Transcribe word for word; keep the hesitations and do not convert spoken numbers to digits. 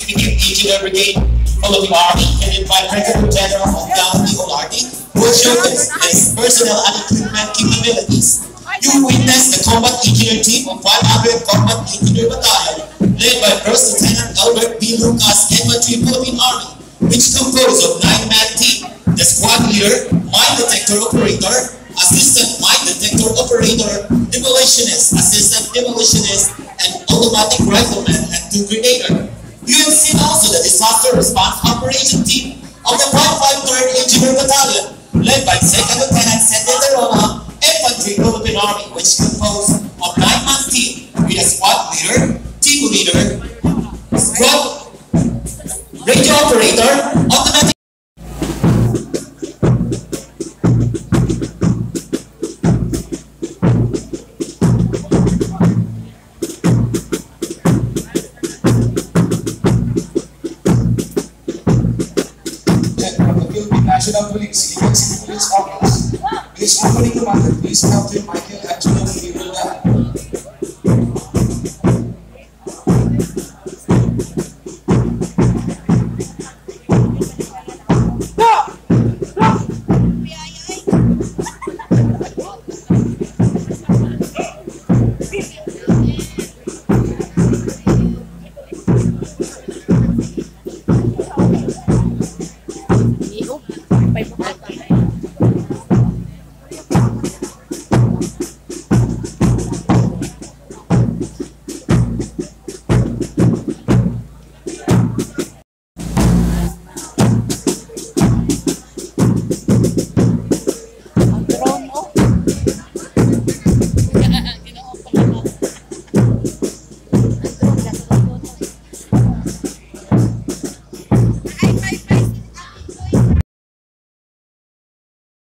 Engineer Brigade, Philippine Army, headed by Brigadier General of Downey Olardi, will showcase its personnel and equipment capabilities. You witness the combat engineer team of five hundred Combat Engineer Battalion, led by First Lieutenant Albert B. Lucas, Infantry Philippine Army, which composed of nine-man team. The squad leader, mine detector operator, assistant mine detector operator, demolitionist, assistant demolitionist, and automatic rifleman and two grenadier. You have seen also the disaster response operation team of the five five third Engineer Battalion, led by Second Lieutenant Sete Roma, Infantry Philippine Army, which composed of nine-man team with a squad leader, team leader, squad radio operator, automatic. National Police, Events Police Office. Police Company Commander, Police Captain Michael Angelo